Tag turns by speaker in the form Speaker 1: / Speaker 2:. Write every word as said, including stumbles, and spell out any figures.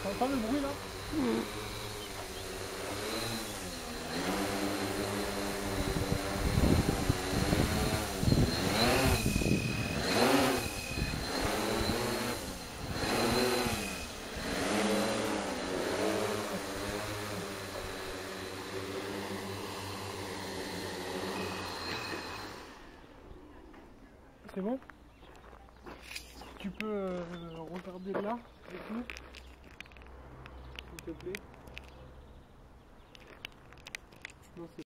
Speaker 1: T'entends le bruit là?
Speaker 2: Mmh.
Speaker 1: C'est bon? Tu peux euh, regarder là et tout, s'il te plaît. Non, c'est